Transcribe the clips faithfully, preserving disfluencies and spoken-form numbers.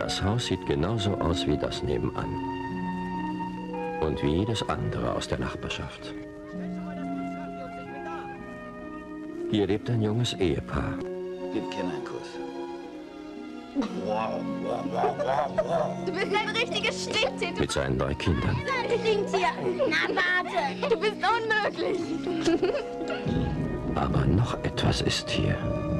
Das Haus sieht genauso aus wie das nebenan. Und wie jedes andere aus der Nachbarschaft. Hier lebt ein junges Ehepaar. Gib Ken einen Kuss. Du bist ein richtiges Stinktier. Mit seinen drei Kindern. Stinktier. Na, warte. Du bist unmöglich. Aber noch etwas ist hier.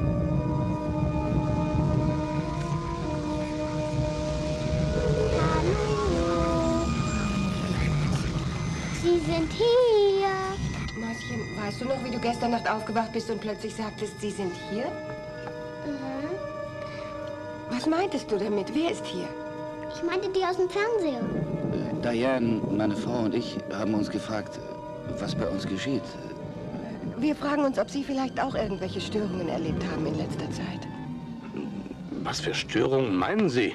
Sie sind hier. Mäuschen, weißt du noch, wie du gestern Nacht aufgewacht bist und plötzlich sagtest, Sie sind hier? Mhm. Was meintest du damit? Wer ist hier? Ich meinte die aus dem Fernseher. Äh, Diane, meine Frau und ich haben uns gefragt, was bei uns geschieht. Wir fragen uns, ob Sie vielleicht auch irgendwelche Störungen erlebt haben in letzter Zeit. Was für Störungen meinen Sie?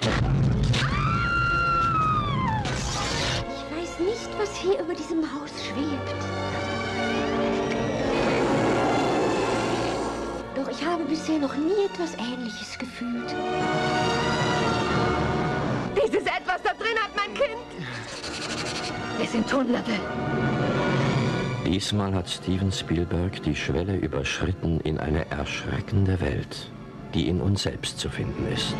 Ich weiß nicht, was hier über diesem Haus schwebt. Doch ich habe bisher noch nie etwas Ähnliches gefühlt. Dieses Etwas da drin hat mein Kind. Es sind Hunderte. Diesmal hat Steven Spielberg die Schwelle überschritten in eine erschreckende Welt, die in uns selbst zu finden ist.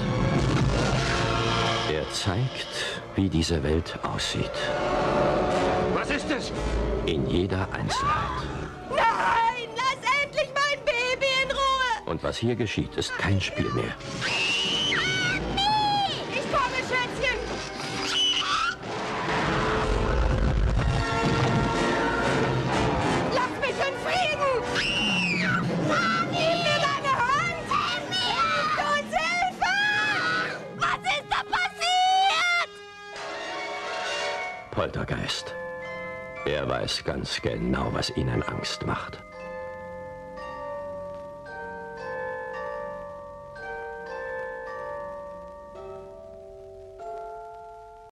Er zeigt, wie diese Welt aussieht. Was ist es? In jeder Einzelheit. Nein, lass endlich mein Baby in Ruhe. Und was hier geschieht, ist kein Spiel mehr. Ich komme, Schätzchen. Lass mich in Frieden. Gib mir deine Hand. Gib uns Hilfe. Was ist da passiert? Poltergeist. Er weiß ganz genau, was ihnen Angst macht.